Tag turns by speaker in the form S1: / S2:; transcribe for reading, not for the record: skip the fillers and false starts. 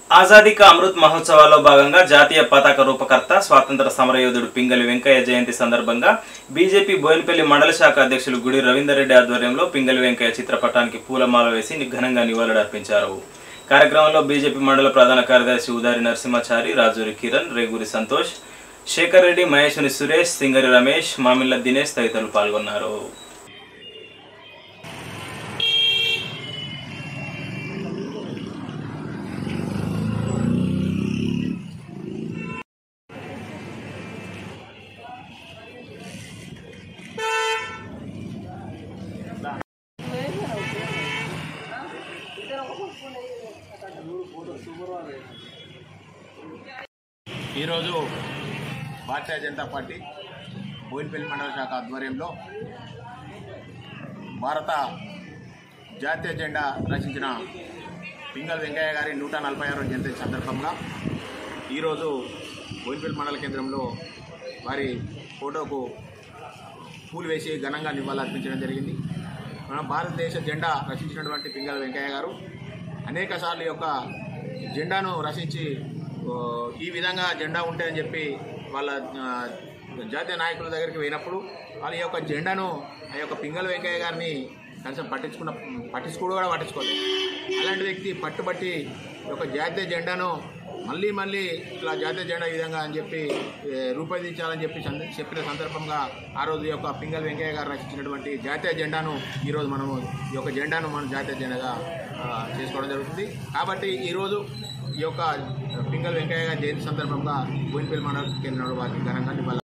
S1: ఆజాదీ కా అమృత్ మహోత్సవాల్లో భాగంగా జాతీయ పతాక రూపకర్త స్వాతంత్ర సమరయోధుడు పింగళి వెంకయ్య జయంతి సందర్భంగా బీజేపీ బోయినపల్లి మండల శాఖ అధ్యక్షులు గుడి రవీందర్ రెడ్డి ఆధ్వర్యంలో పింగళి వెంకయ్య చిత్రపటానికి పూలమాల వేసి ఘనంగా నివాళులర్పించారు. కార్యక్రమంలో బీజేపీ మండల ప్రధాన కార్యదర్శి ఉదారి నరసింహాచారి, రాజూరి కిరణ్, రేగూరి సంతోష్, శేఖర్ రెడ్డి, మహేశ్వరి సురేష్, సింగరి రమేష్, మామిళ్ళ దినేష్ తదితరులు పాల్గొన్నారు.
S2: ఈరోజు భారతీయ జనతా పార్టీ బోయినపల్లి మండల శాఖ ఆధ్వర్యంలో భారత జాతీయ జెండా రచించిన పింగళి వెంకయ్య గారి 146వ జయంతి సందర్భంగా ఈరోజు బోయినపల్లి మండల కేంద్రంలో వారి ఫోటోకు పూలు వేసి ఘనంగా నివాళులర్పించడం జరిగింది. మన భారతదేశ జెండా రచించినటువంటి పింగళి వెంకయ్య గారు అనేకసార్లు యొక్క జెండాను రచించి ఈ విధంగా జెండా ఉంటుందని చెప్పి వాళ్ళ జాతీయ నాయకుల దగ్గరికి పోయినప్పుడు వాళ్ళ యొక్క జెండాను ఆ యొక్క పింగళి వెంకయ్య గారిని కనీసం పట్టించుకోవడం కూడా పట్టించుకోలేదు. అలాంటి వ్యక్తి పట్టుబట్టి ఒక జాతీయ జెండాను మళ్ళీ ఇట్లా జాతీయ జెండా ఈ విధంగా అని చెప్పి రూపొందించాలని చెప్పిన సందర్భంగా ఆ రోజు యొక్క పింగళి వెంకయ్య గారు రచించినటువంటి జాతీయ జెండాను ఈరోజు మనము ఈ యొక్క జెండాను మనం జాతీయ జెండాగా చేసుకోవడం జరుగుతుంది. కాబట్టి ఈరోజు ఈ యొక్క పింగళి వెంకయ్య గారి జయంతి సందర్భంగా బోయినపల్లి మండల కేంద్రంలో వారికి ఘనంగా